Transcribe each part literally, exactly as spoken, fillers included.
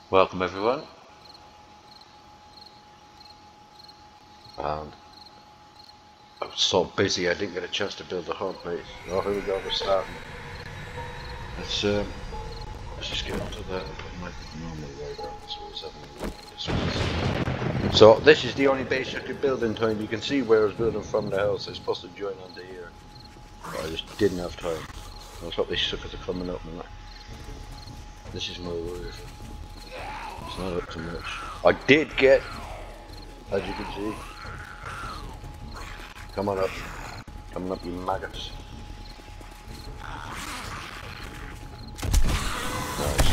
Welcome everyone, and I was so busy I didn't get a chance to build the Horde Base. Oh, here we go, we're starting. Let's um, let's just get onto that and put my normal way down so I was having a look at this one. So this is the only base I could build in time. You can see where I was building from the house. I was supposed to join onto here, but I just didn't have time. I thought these suckers are coming up and this is my roof. It's not up too much. I did get, as you can see, come on up, coming up you maggots. Nice.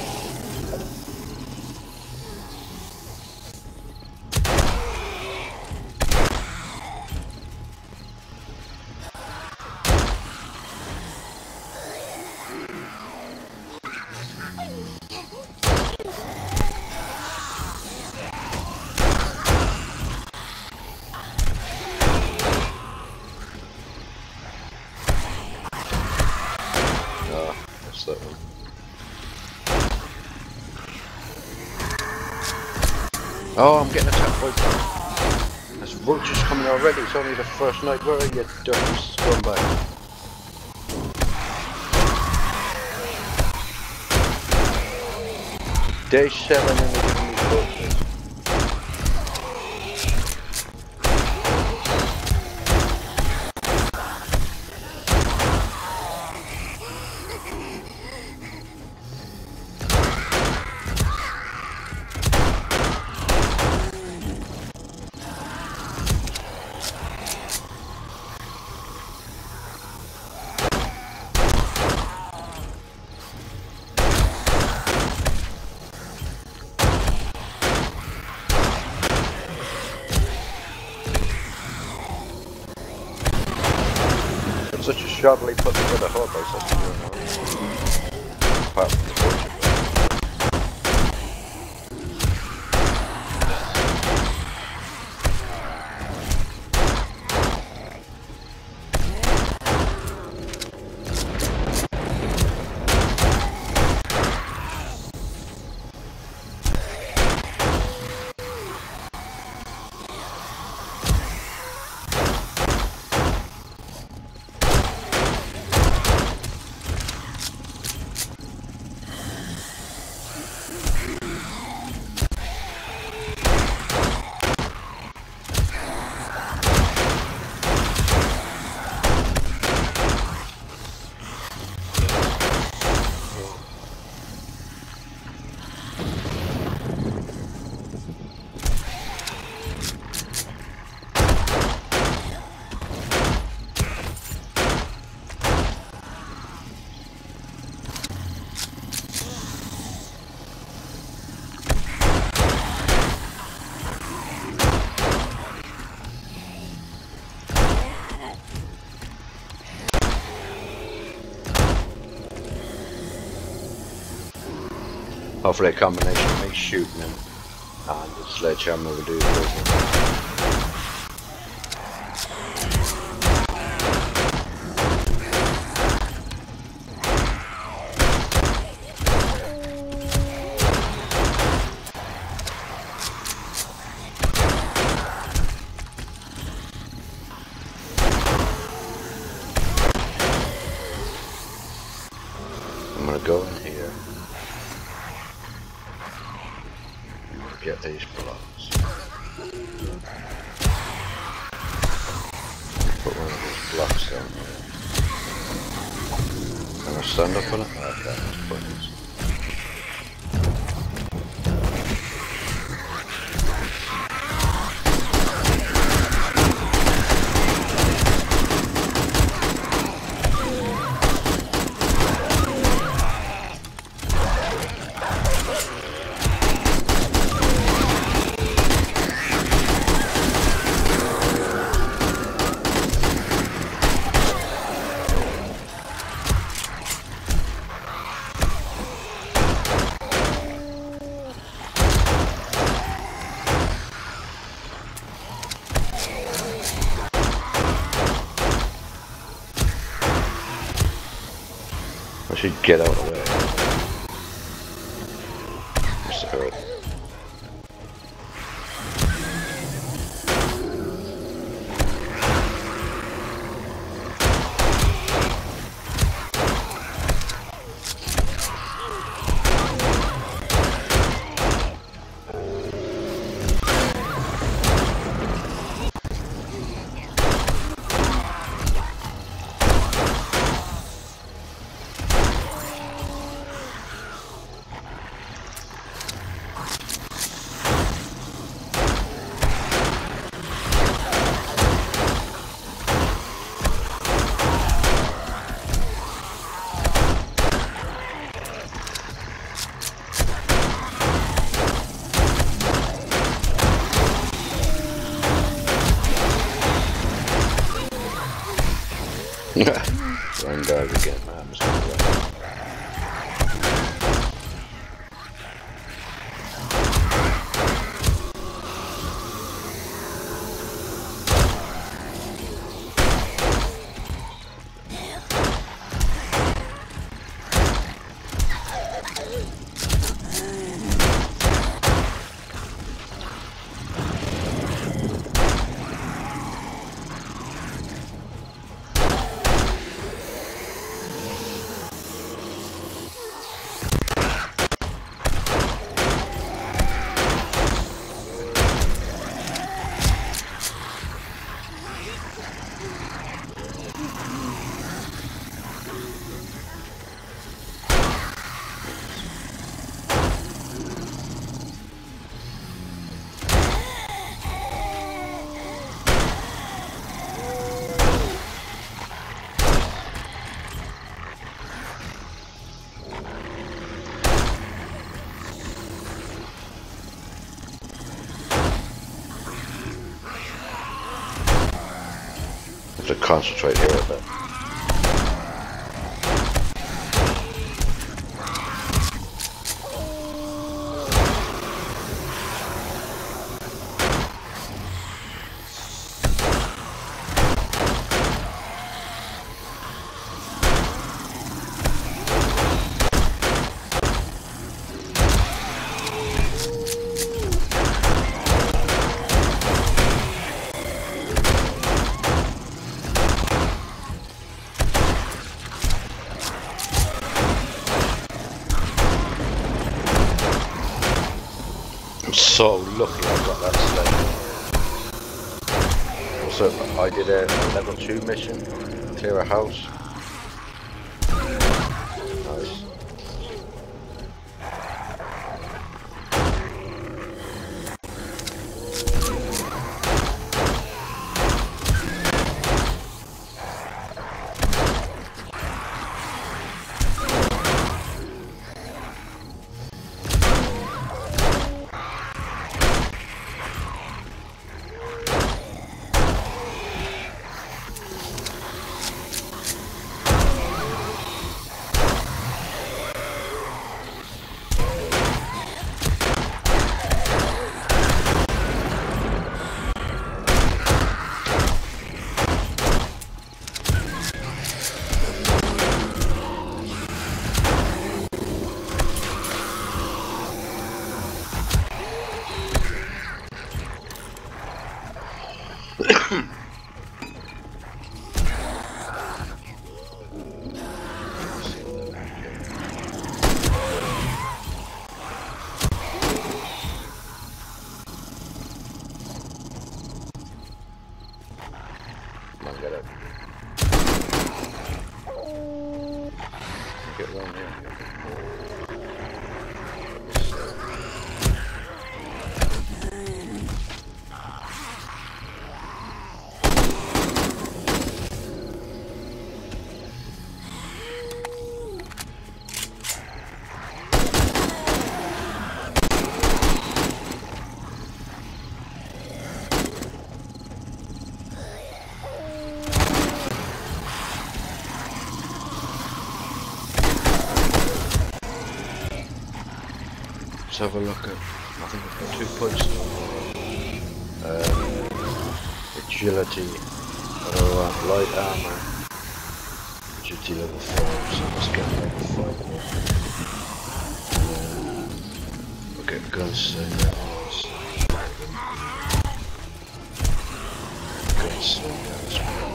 That one. Oh, I'm getting attacked by them. There's vultures coming already. It's only the first night. Where are you, dirty scumbag? Day seven and they're giving me vultures. Such a shoddily put together Horde Base as to do now. Apart from the vulture. Hopefully a combination of me shooting him and the sledgehammer will do the business. I'm gonna go in here. Get these blocks. Put one of these blocks down there. Can I stand up on it? Okay, that's pointless. I should get out of the way. Concurrent. One guy again, man. I'm just gonna have to concentrate here a bit. So lucky I got that sledge. So I did a level two mission, clear a house. Nice. Come on, get up. Get around here. Let's have a look at, I think I've got two points. Um, agility, uh, light armor, agility level five, so let's get level five. Um, okay, Gunslinger. Gunslinger as well.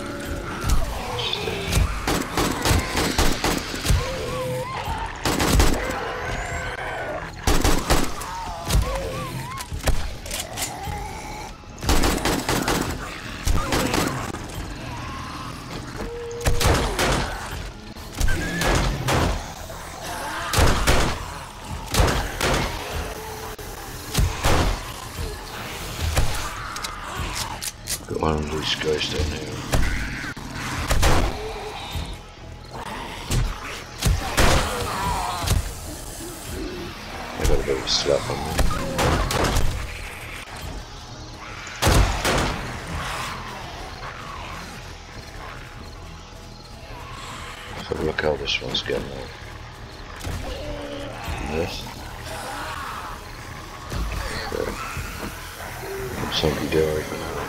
Got one of these guys down here. I got a bit of a slap on me. Let's have a look how this one's getting on. This. Okay. Something doing.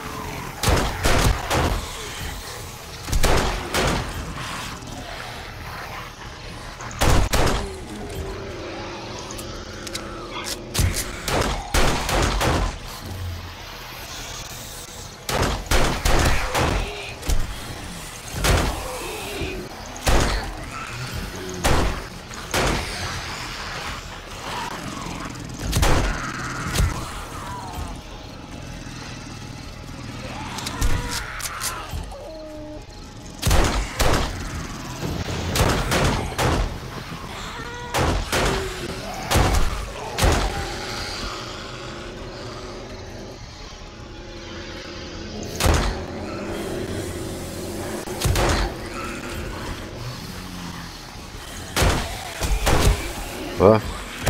What?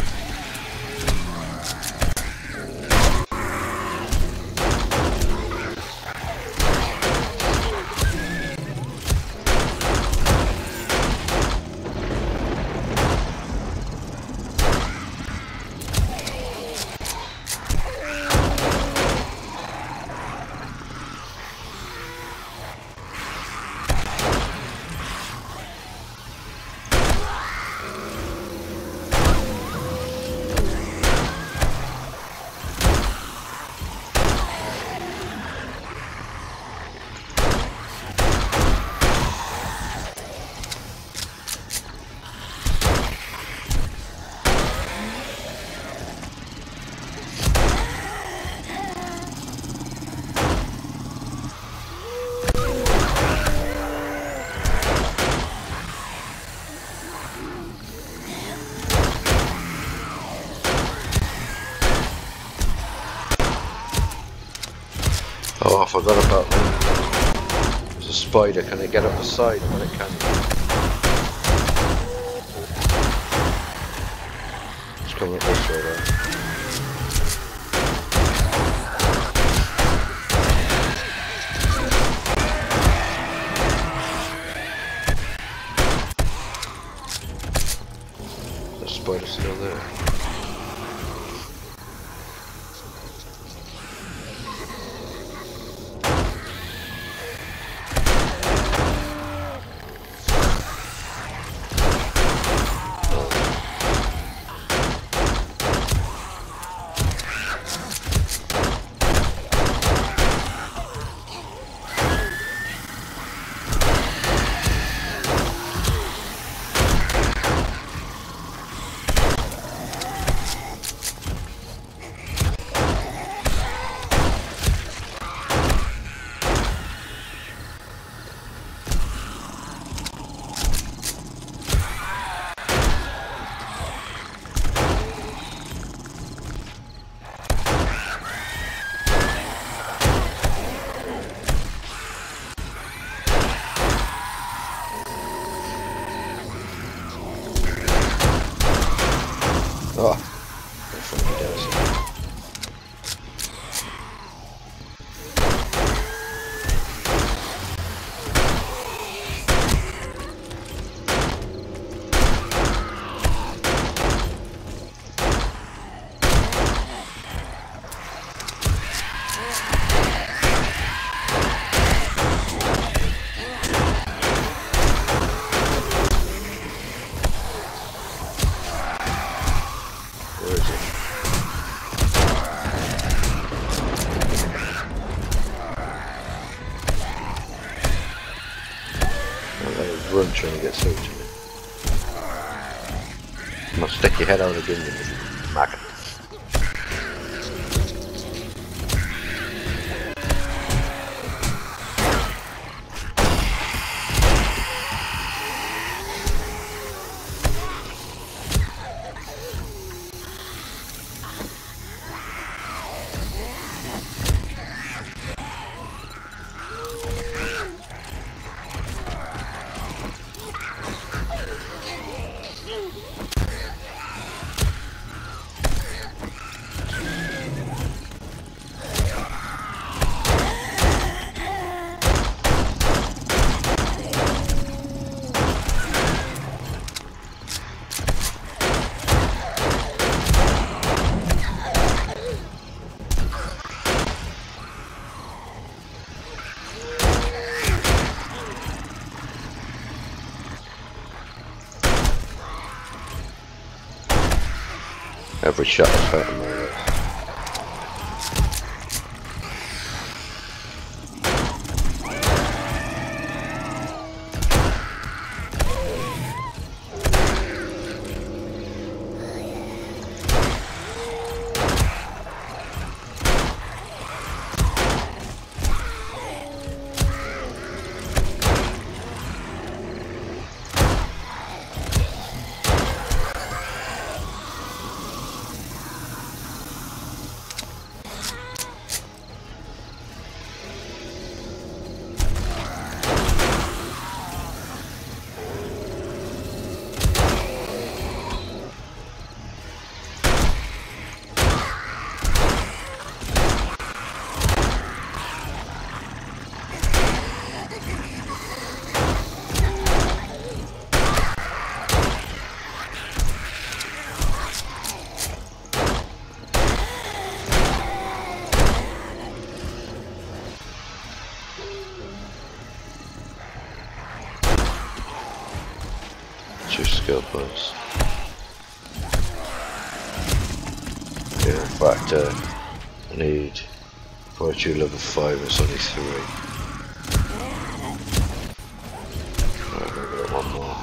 Oh, I forgot about that. There's a spider. Can it get up the side? Well, it can. It's coming up this way there. The spider's still there. Now stick your head out again, you little maggot. Every shot is hurting me. Two skill points. Yeah, in fact, uh, I need virtue level five, it's only three. Right, I'm gonna get one more.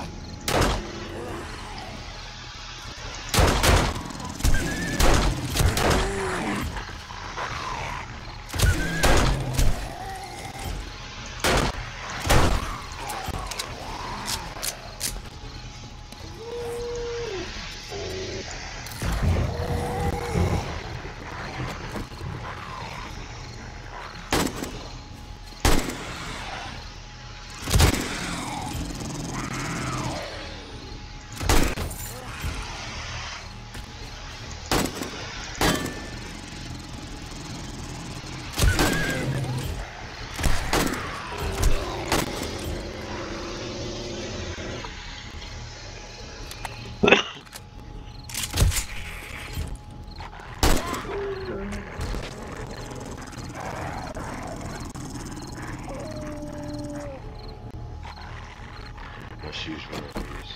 Let's use one of these.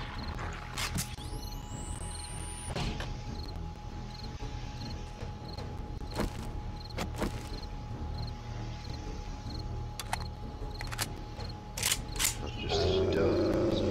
That's just as we do.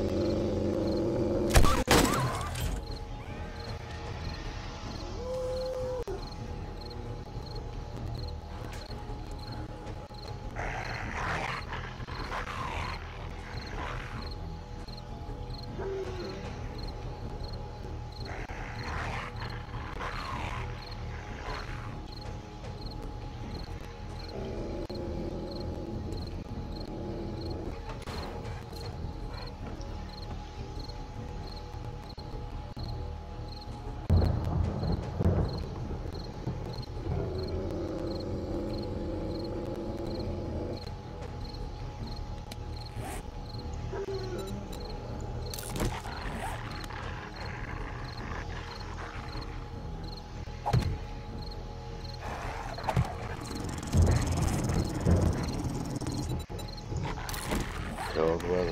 Cold weather.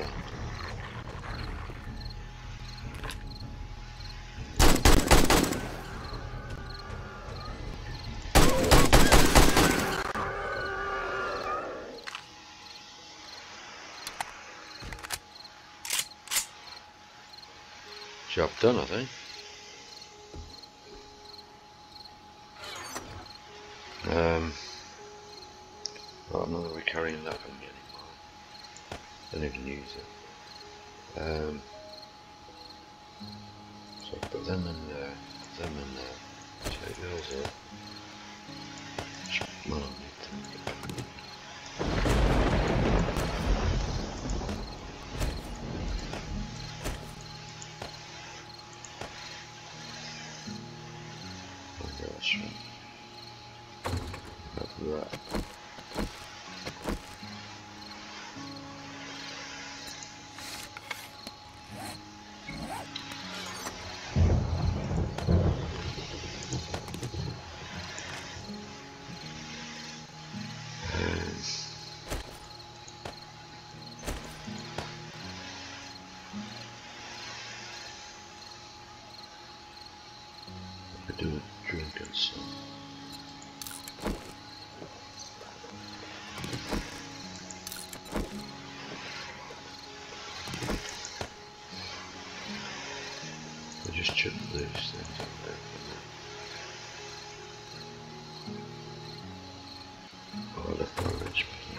Job done, I think. Um, well, I'm not going to be carrying that with me anymore. I don't even use it. Um, so put them in there, put them in there, take those up. Well, I need to. Oh, that's right. That's that. Do a drink and some. I just chip these things in there for now. Oh, I left my rich one.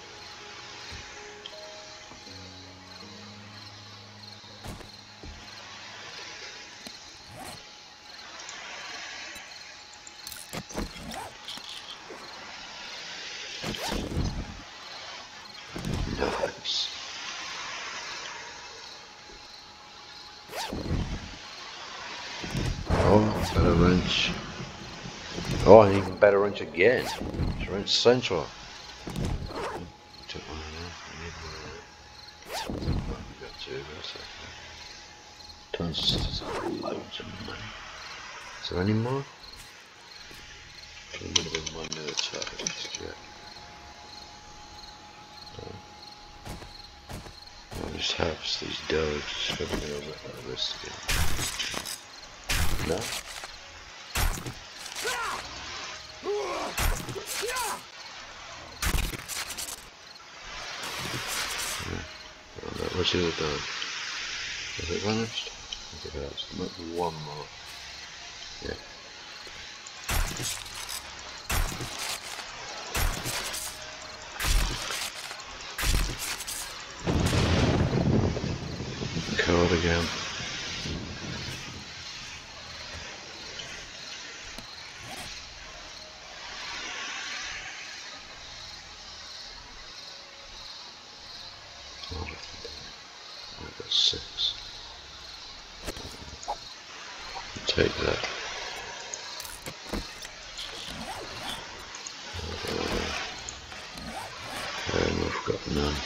Nice. Oh, better wrench. Oh, an even better wrench again. It's wrench central. Took one of them. I need one of them. We got two. That's okay. Tons of loads of money. Is there any more? There would have been one other target. Let's check. I'll just harvest these dogs. Just got to get over my wrist again. No? What's the other dog? Is it vanished? I think it has. There might be one more. Yeah. Code again. I've got six. Take that. And we've got none.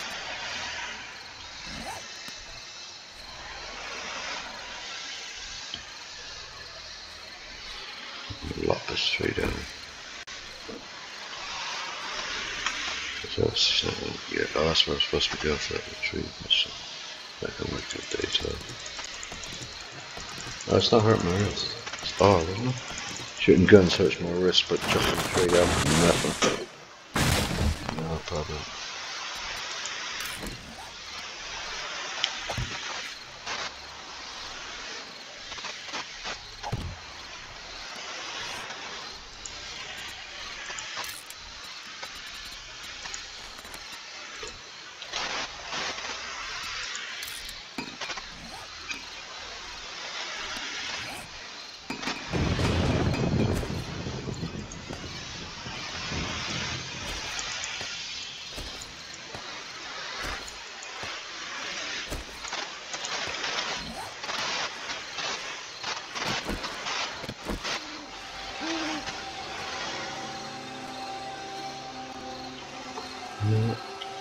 Lock this tree down. So that's not, yeah, oh, that's where I'm supposed to be going for that retreat. So that can work good daytime. Oh, it's not hurting my wrist. It's R, isn't it? Shooting guns hurts my wrist, but jumping the tree down, nothing. No problem. Yeah.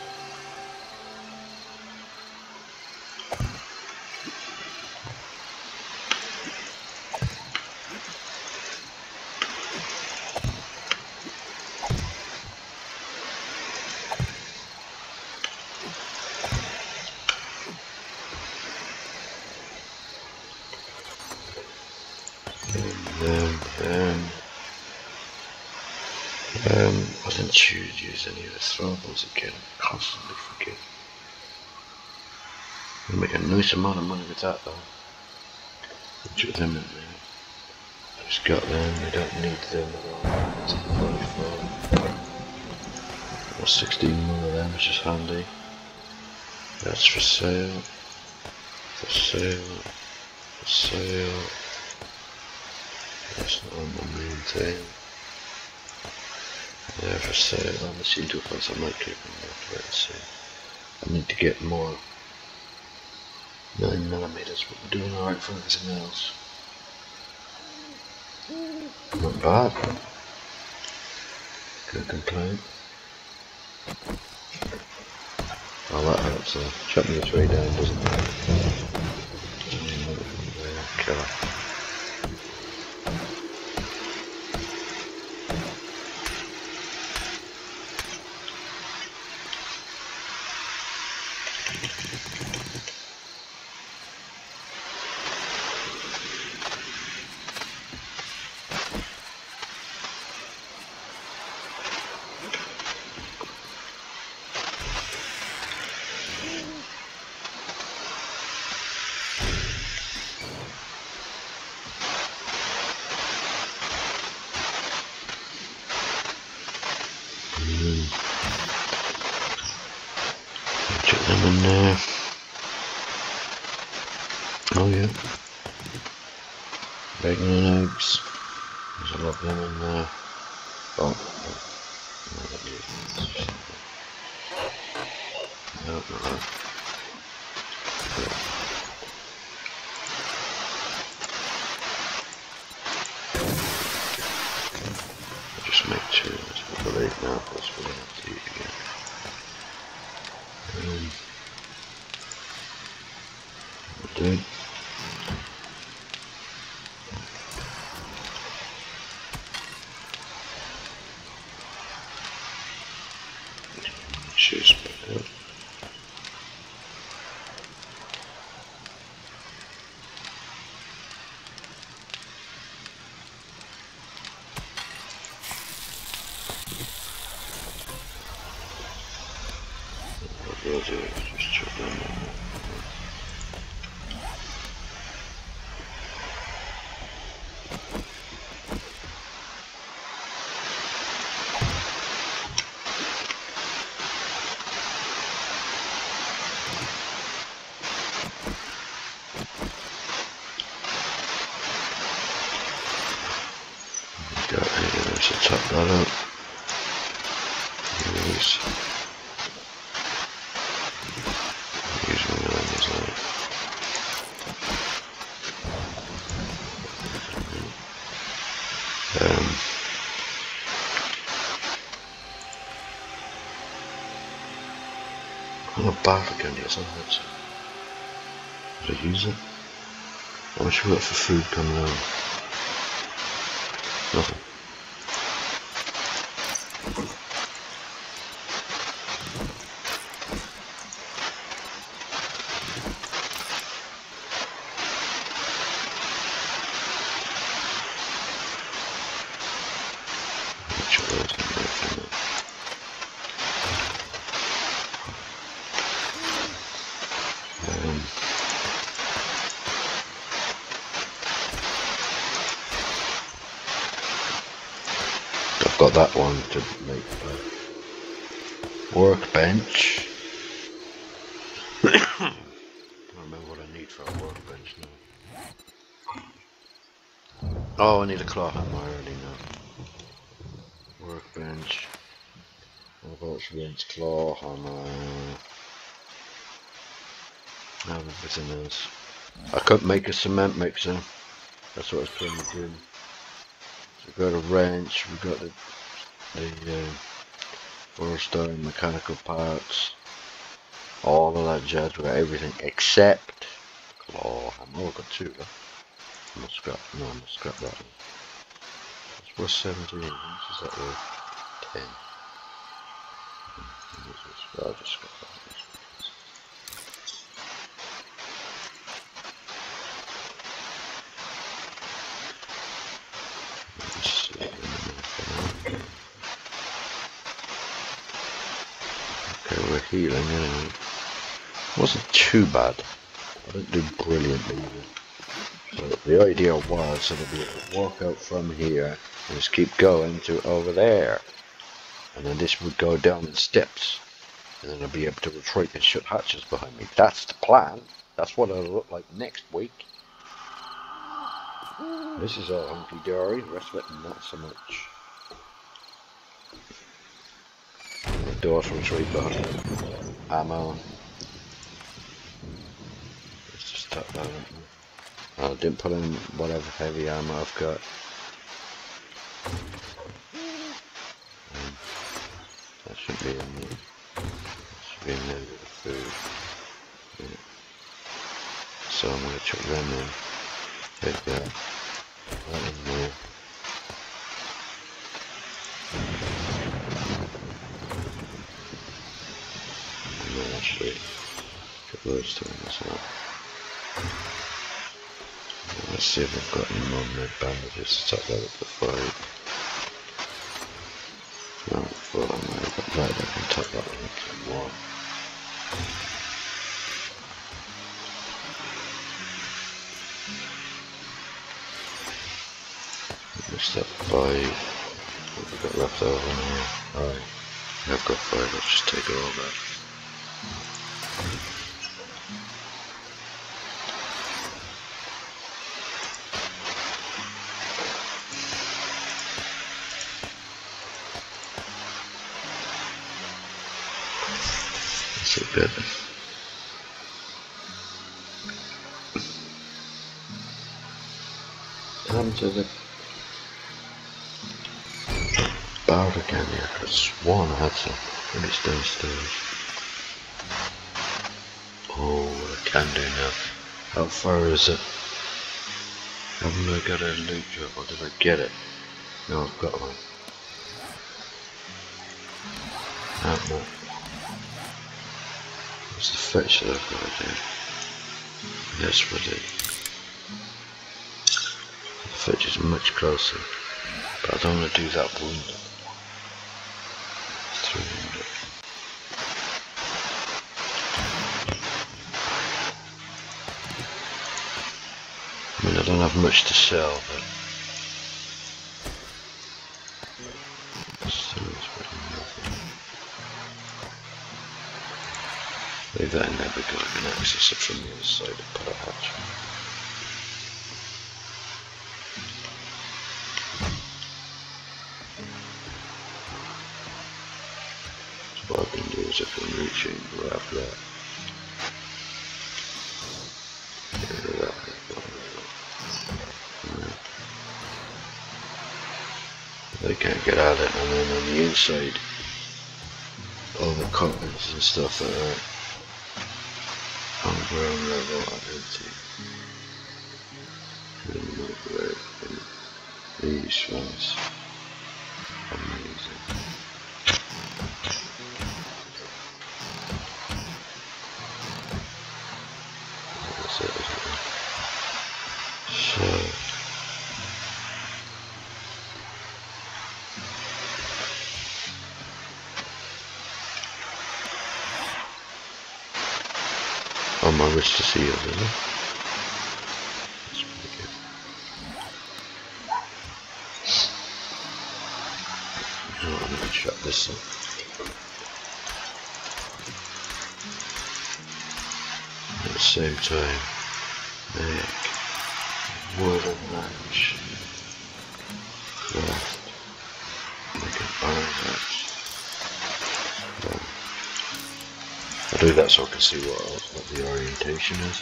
Um, um, um, I didn't choose to use any of the throwables again. I constantly forget. I make a nice amount of money with that though. Put them in there. Just got them, we don't need them at all. forty-four. Or sixteen more of them, which is handy. That's for sale. For sale. For sale. That's not on the main thing. Yeah, for sale. On the C two plus, I might keep them there. Let's see. I need to get more nine millimeters, but we're doing alright for everything else. Not bad. Can't complain. Oh, that helps though. Chopping the tree down doesn't help. Killer. Check them in there. Oh yeah. Bacon and eggs. There's a lot of them in there. Oh. No, not that. I'll just make two. That's what I eat now. That's what I have to eat again. Um, Dude. Shoes back up. What we'll do is just chuck them on. Got here, so top that up. Use, use one of them as well. Um, I'm not bad again, yes, I'm not. Did I use it? How much we got for food coming out? Nothing. Um, I've got that one to make a workbench. I don't remember what I need for a workbench now. Oh, I need a claw hammer, I already know. Workbench. Vulture Base, claw hammer. I have everything else. I couldn't make a cement mixer. That's what I was trying to do. So we got a wrench, we got the, the uh, four-star mechanical parts, all of that jazz. We got everything except claw hammer. Oh, I got two. Huh? I must scrap. No, I must scrap that one. It's worth seventeen. How much is that worth? Ten. I'll just scrap that. Okay, we're healing anyway. Wasn't too bad. I didn't do brilliantly either. But the idea was that I'd be able to walk out from here and just keep going to over there. And then this would go down in steps. And then I'd be able to retreat and shut hatches behind me. That's the plan. That's what it'll look like next week. This is all hunky-dory, the rest of it not so much. The door to retreat behind. Ammo. Let's just tuck that in. I didn't put in whatever heavy ammo I've got. Um, that shouldn't be in there. That should be in there with the food. Yeah. So I'm going to chuck them in. Take that. That in there. And then actually put those two in as well. Let's see if I've got any more med bandages to top that up to five. No, four on there, but right, I can top that one up to one. Mixed up five. What have we got left over now? Alright, I've got five, let's just take all that. That's a bit. Come to the bar again here. I could have sworn I had some. Maybe it's downstairs. Oh, what I can do now. How far is it? Haven't I got a loot drop, or did I get it? No, I've got one. Oh, no. What's the fetch that I've got to do? Yes, we do. The fetch is much closer, but I don't want to do that wound. three hundred. I mean, I don't have much to sell, but still it's better than nothing. Leave that in there because I can access it from the other side of the hatch. So what I can do is I can reach in and grab that. Get rid of that. Right. They can't get at it, and then on the inside, all the coppers and stuff like that. On ground level, I empty. These ones. Amazing. That's it, isn't it? So. On my wrist to see it, isn't it? That's pretty good. Oh, I'm going to shut this up. At the same time, make wooden match. Craft. Make an iron match. Done. I'll do that so I can see what, what the orientation is.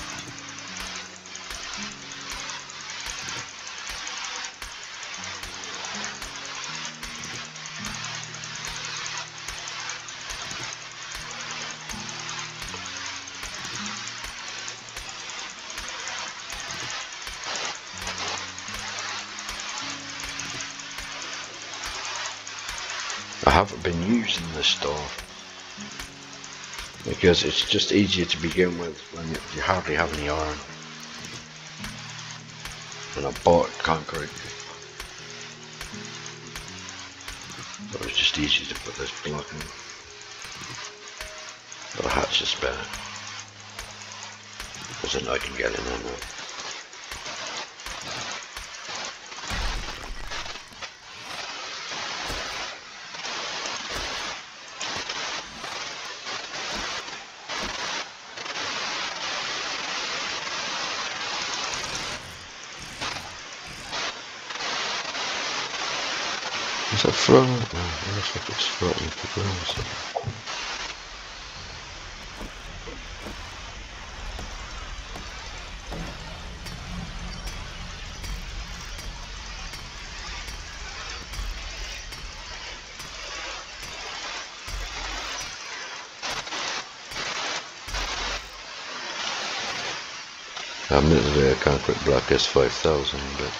I haven't been using this store because it's just easier to begin with when you, you hardly have any iron. And I bought concrete, so it's just easy to put this block in. But a hatch is better, because then I can get in on that. Is that floating? Oh, it looks like it's floating off the ground or something. Admittedly, a concrete block is five thousand, but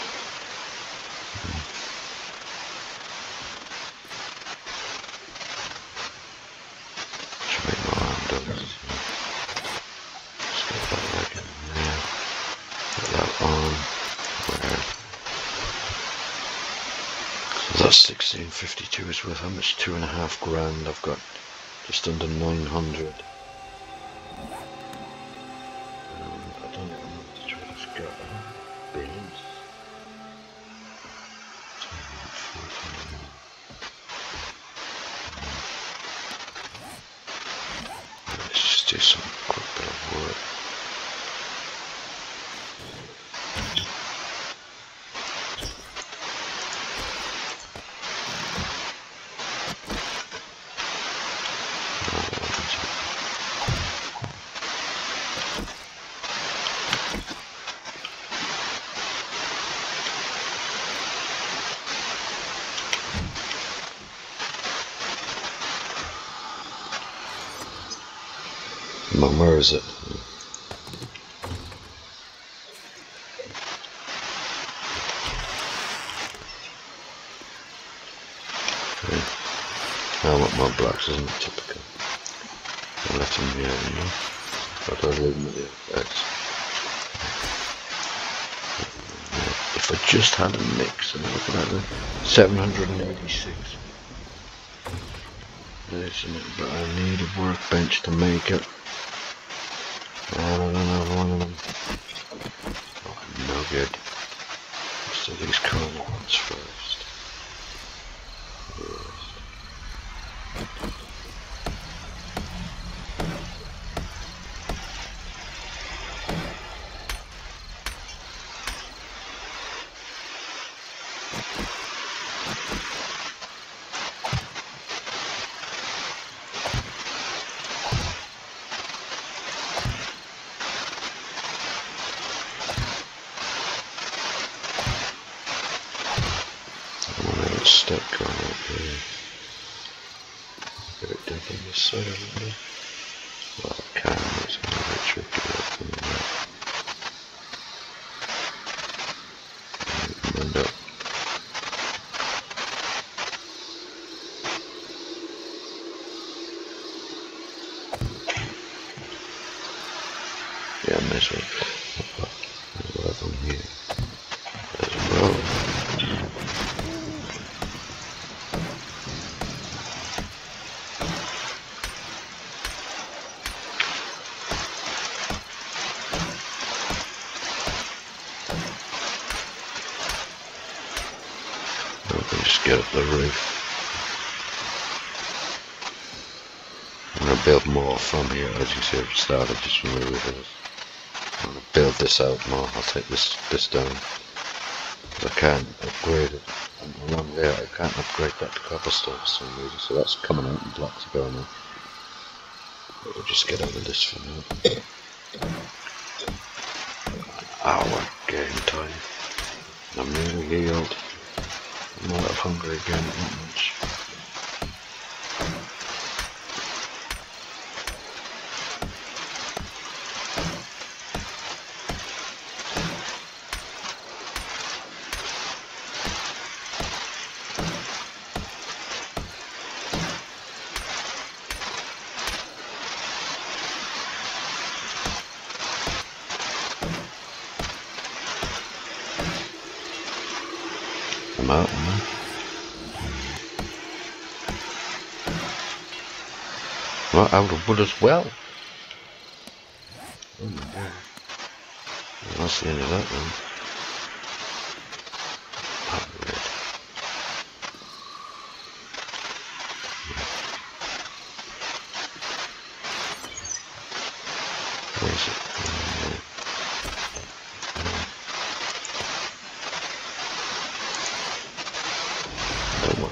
should make more arm doors. Just get that back in there. Put that on. Where? So that's sixteen fifty-two is worth how much? Two and a half grand. I've got just under nine hundred. Do some quick bit of work. Mum, where is it? Okay. I want more blocks, isn't it? Typical. I'll let them be out, you know. But I'll leave them with the effects. If I just had a mix, I'm looking at the seven hundred eighty-six. Listen, but I need a workbench to make it. I don't have one of them. Oh, no good. Let's do these corner ones first. Yes. Step going up here. Get it down on this side of it. Well, I can, it's going to be tricky up from that. Wind up. Yeah, I may as well. There's a level here. There's a road. Just get up the roof. I'm going to build more from here, as you see I've started just from the roof. I'm going to build this out more. I'll take this this down. I can't upgrade it. And along there I can't upgrade that to cobblestone for some reason, so that's coming out and blocks are going on. But we'll just get out of this for now. Hour game time. I'm nearly healed. I'm not hungry again, not much. I'm out, man. Well, out of wood as well. Oh my god. Well, that's the end of that one. Upgrade. Where is it?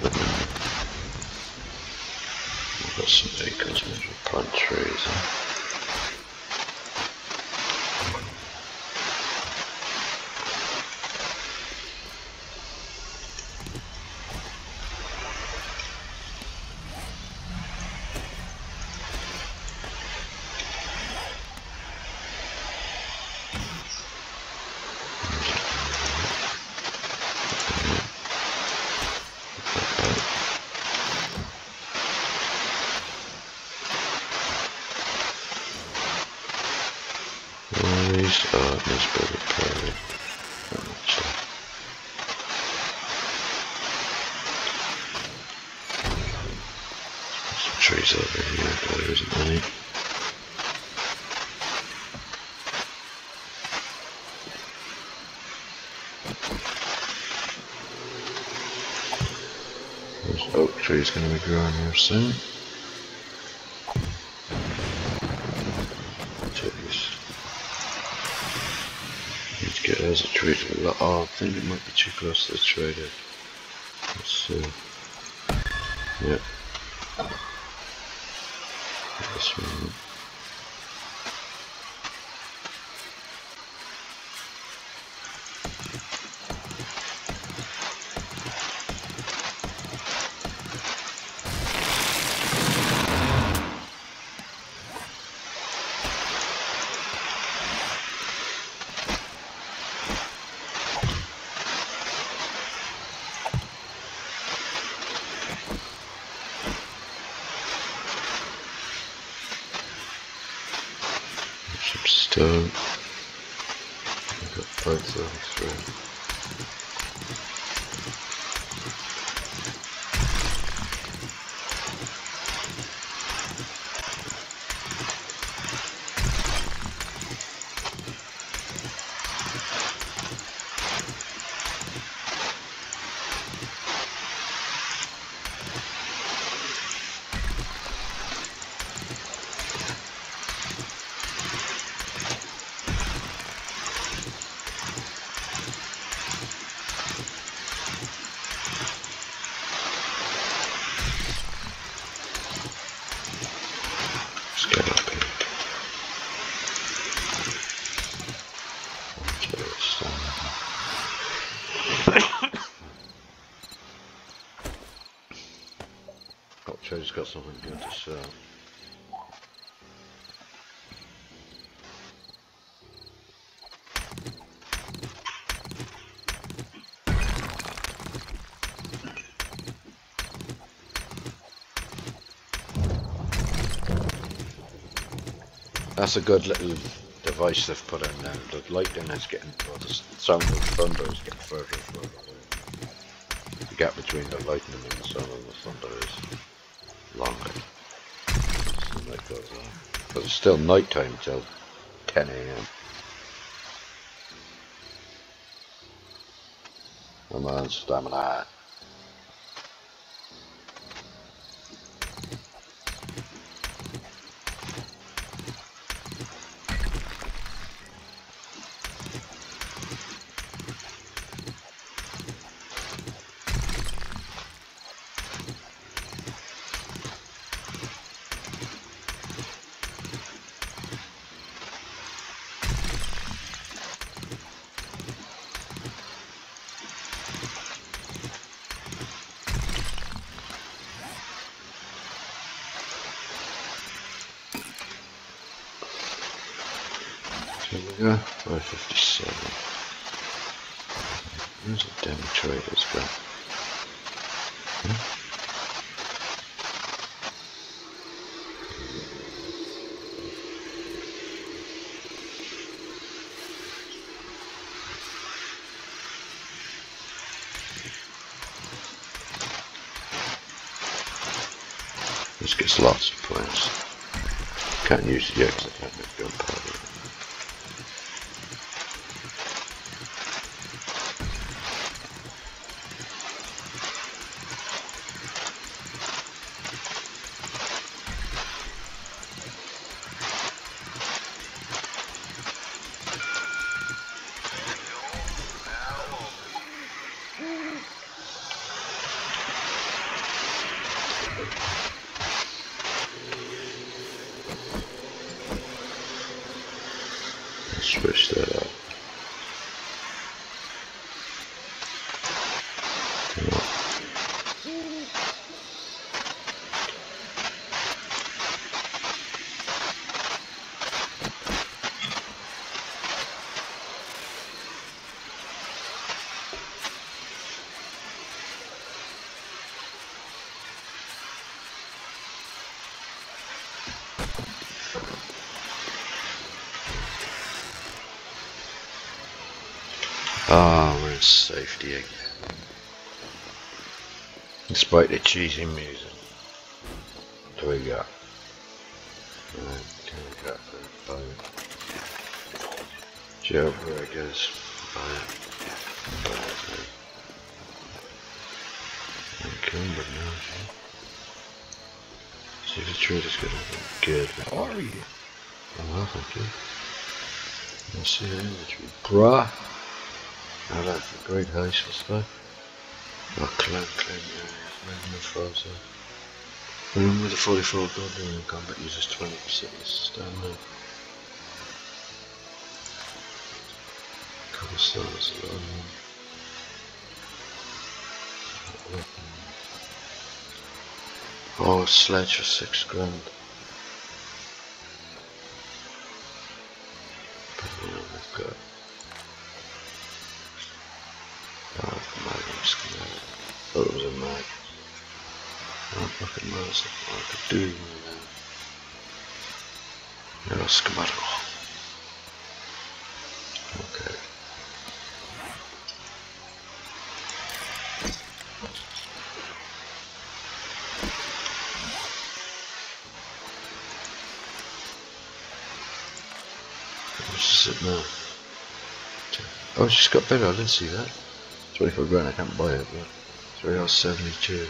We've got some acres, maybe plant trees. Huh? Oh, it must be the prairie. Some trees over here, but there isn't any. There's oak trees going to be growing here soon. Get as a trader. Oh, I think it might be too close to the trader. Let's see. Yeah. This one. Stone. I've got both of through. Trader's got something good to sell. That's a good little device they've put in there. The lightning is getting, or the sound of thunder is getting further and further away. The gap between the lightning and the sound of the thunder is longer. So that goes on. But it's still night time till ten A M Come on, stamina. Here we go, five fifty-seven. Where's the damn traders go? Hmm? This gets lots of points. Can't use it yet because I can't make gunpowder. switch that up. Ah, oh, we're in safety again. Despite the cheesy music. What do we got? What do we got for a boat? Jailbreakers. Encumbered now. See if the trader's gonna be good. How are you? Oh, well, thank you. Let's see the inventory. Bruh! I like the great heist stuff. Oh, clan, clan, yeah, no frozen. Room with a forty-four goblin in combat uses twenty percent of the stamina. Couple stars alone. Oh, sledge for six grand. But you know, we've got. Oh, mag, I'm just gonna. I thought it was a mag. Oh, fucking miles I could do with that. No, schematic. Okay. What's it now? Oh, she's got better, I didn't see that. twenty-four grand, I can't buy it, but three hours seventy-two.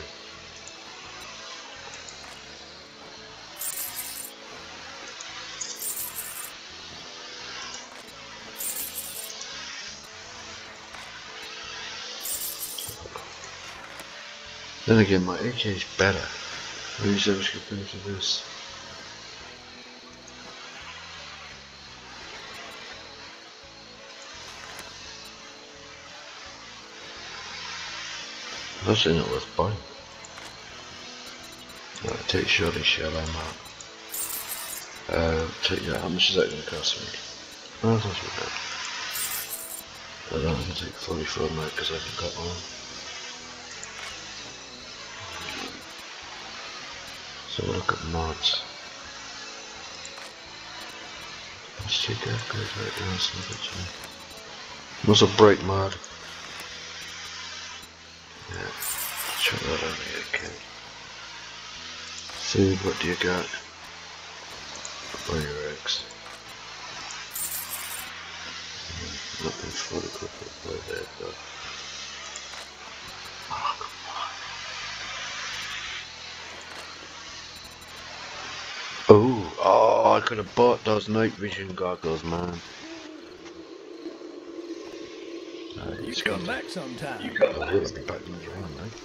Then again, my A K is better. Who's ever compared to this? That's actually not worth buying. Right, take shot and shell, I'm out. Uh, take that, how much is that going to cost me? Oh, that's not too bad. I don't have to take forty-four mate because I haven't got one. So look at mods. Let's check that good right there, some of it. What's a break mod? Yeah, check that out here, okay. Food, what do you got? Buy your eggs. Nothing for the equipment by there, though. Oh, come on. Oh, oh, I could have bought those night vision goggles, man. Uh, You come back sometime. You come back. I will be back in the round, mate.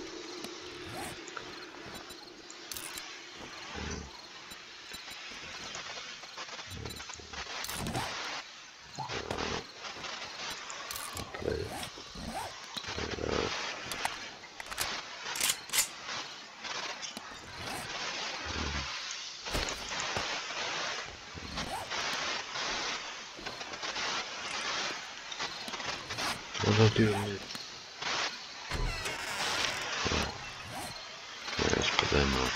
What do I do with it? Oh. Yeah, let's put them on.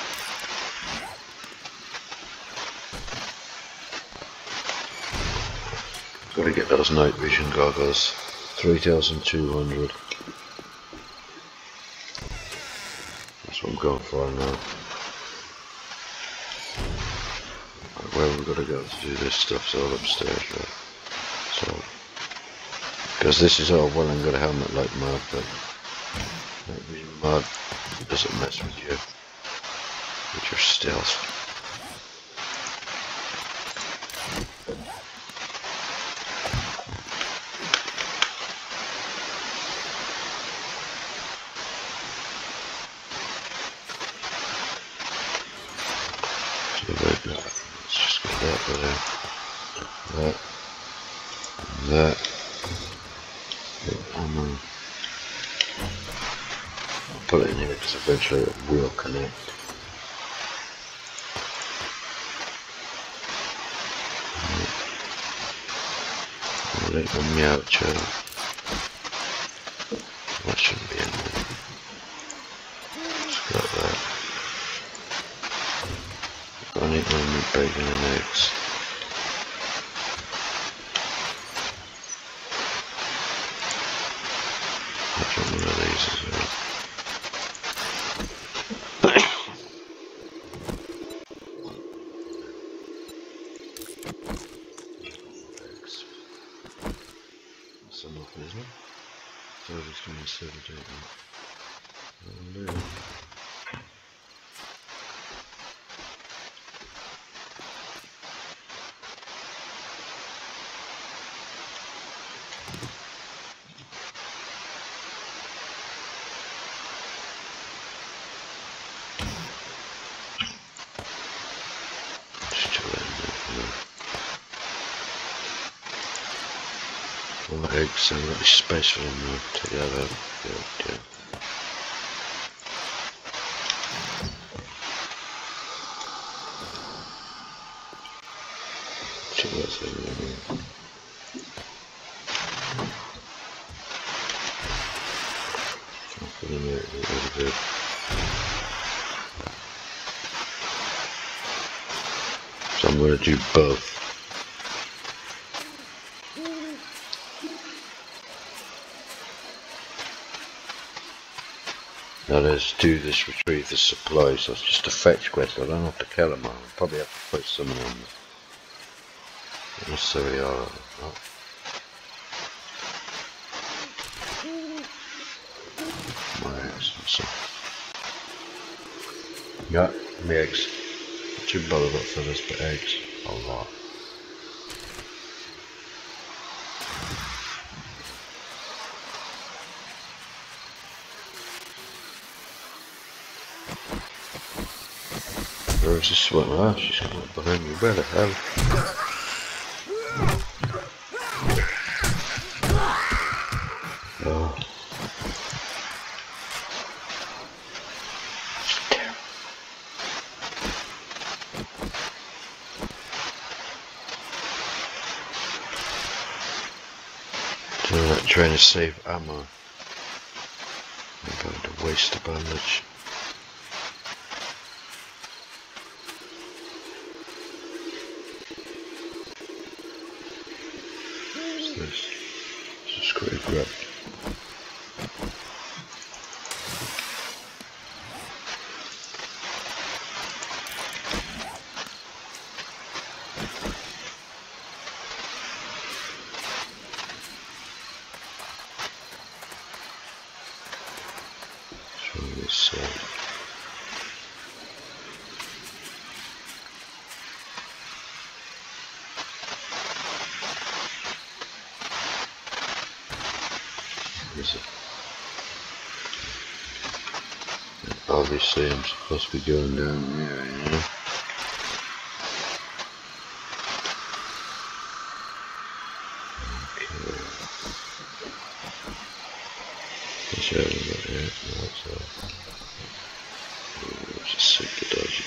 Gotta get those night vision goggles. three thousand two hundred. That's what I'm going for now. Where we've got to go to do this stuff's all upstairs, right? So. Because this is all well and good a helmet like mod, but night vision mod doesn't mess with you, with your stealth. So like that. Let's just get that for there. That. that. Ammo. I'll put it in here because eventually it will connect. I'll let them out, child. That shouldn't be in there. Just got that. I need more meat, bacon and eggs. I'll try one of these as well. Eggs. That's enough, isn't it? So I'm just going to set it out. Hallelujah. Four eggs, and got this space for them now. Take that out. Yeah, yeah. Check what's in there. I'll put them out a little bit. So I'm going to do both. Now let's do this, retrieve the supplies. So it's just a fetch quest. I don't have to kill them all. I'll probably have to put some of them. Yes, there we are. Oh. My eggs. Yeah, my eggs. Not too bothered about feathers, but eggs. A lot. Where's this one? Ah, she's coming up behind me. Where the hell? Oh. So I'm trying to save ammo. I'm going to waste a bandage. This is great crap. So this side. Obviously I'm supposed to be going down there, you know? Okay. That's how I got there. That's all. Oh, just super dodgy.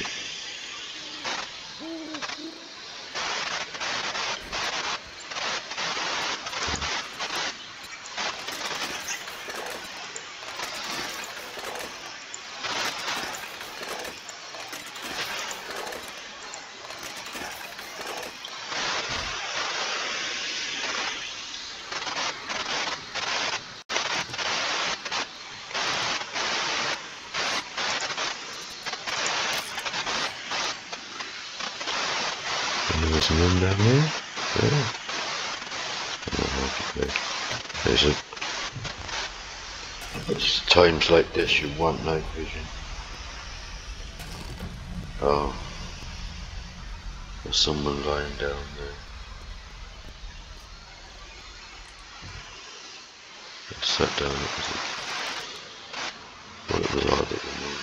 There's none down there. Yeah. Oh, okay. There's a. It's times like this you want night vision. Oh. There's someone lying down there. It's sat down. It was. Well, it was odd at the moment.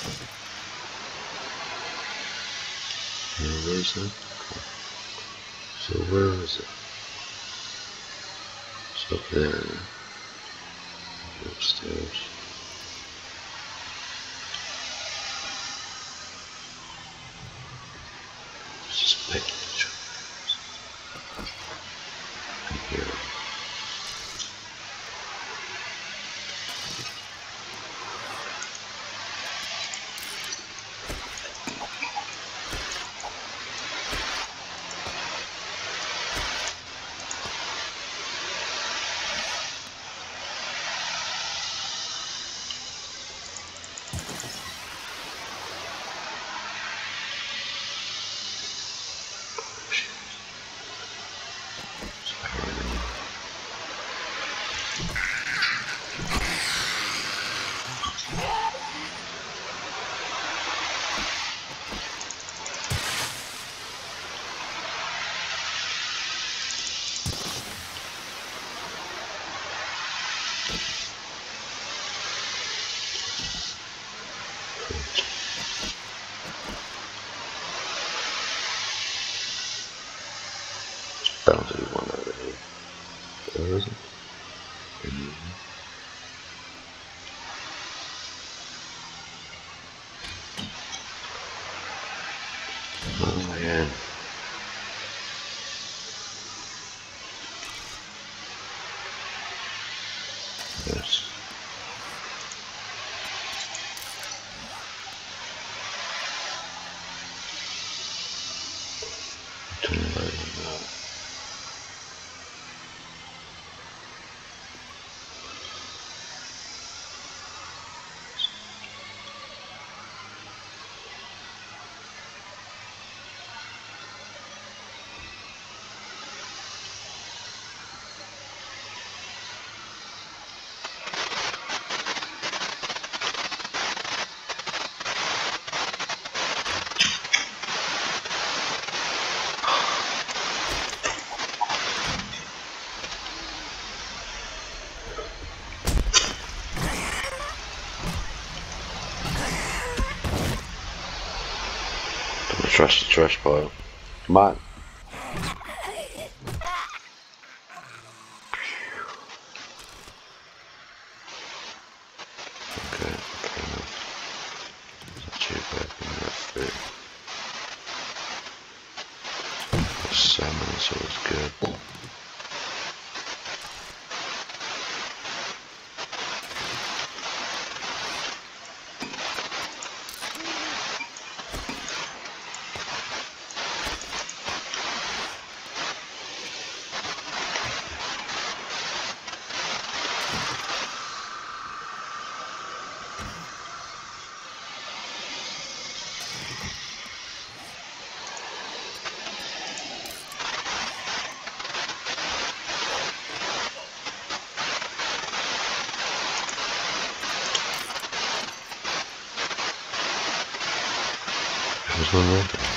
Where is it? So where is it? It's up there. Upstairs. It's just picking each other. Here. Bound to be one over here. Where is it? Mm-hmm. Oh man. Yes. Turn it right on now. Don't trust the trash pile. Come on. Okay, okay. Check back in that bit. The salmon is always good. There's one right there.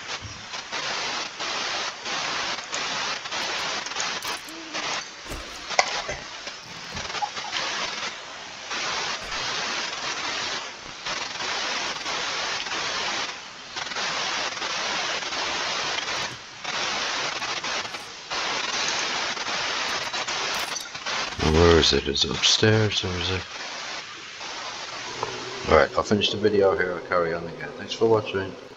Where is it? Is it upstairs or is it? Alright, I'll finish the video here. I'll carry on again. Thanks for watching.